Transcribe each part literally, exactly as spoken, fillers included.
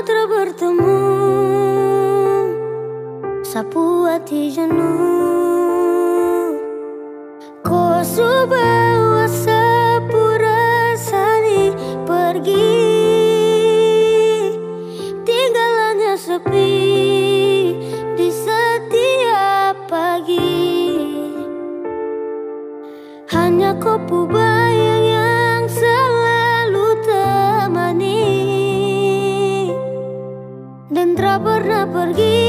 telah bertemu, sapu hati jenuh. Kau subawa sepura sani pergi, tinggalannya sepi di setiap pagi. Hanya kopu bayang yang selalu temani, dan tak pernah pergi,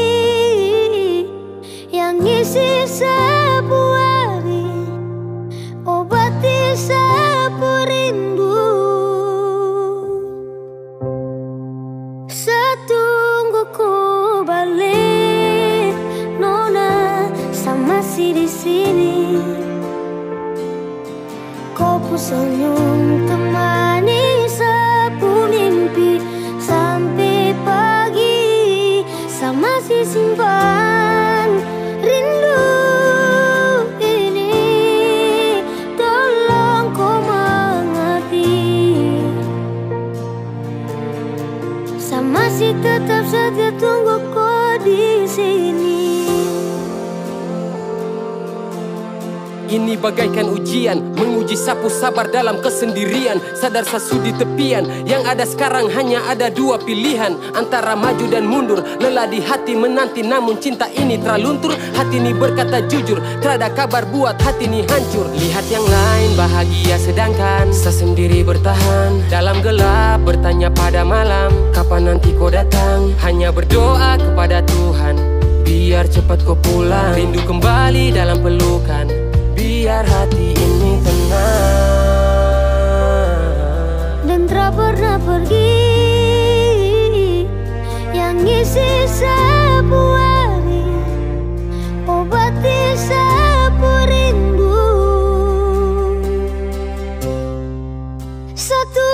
yang ngisi sebuah hari, obati sapu rindu. Setungguku balik, Nona, sama si di sini. Kopu senyum temani sapu mimpi sampai pagi, sama si simpan rindu ini. Tolong kau mengerti, sama si tetap setia tunggu kau di sini. Ini bagaikan ujian, menguji sapu sabar dalam kesendirian. Sadar sasu di tepian, yang ada sekarang hanya ada dua pilihan, antara maju dan mundur. Lelah di hati menanti, namun cinta ini terluntur. Hati ini berkata jujur, tiada kabar buat hati ini hancur. Lihat yang lain bahagia sedangkan saya sendiri bertahan dalam gelap, bertanya pada malam, kapan nanti kau datang. Hanya berdoa kepada Tuhan, biar cepat kau pulang. Rindu kembali dalam pelukan, biar hati ini tenang, dan tak pernah pergi, yang ngisi sebuah hari, obati sapu rindu. Satu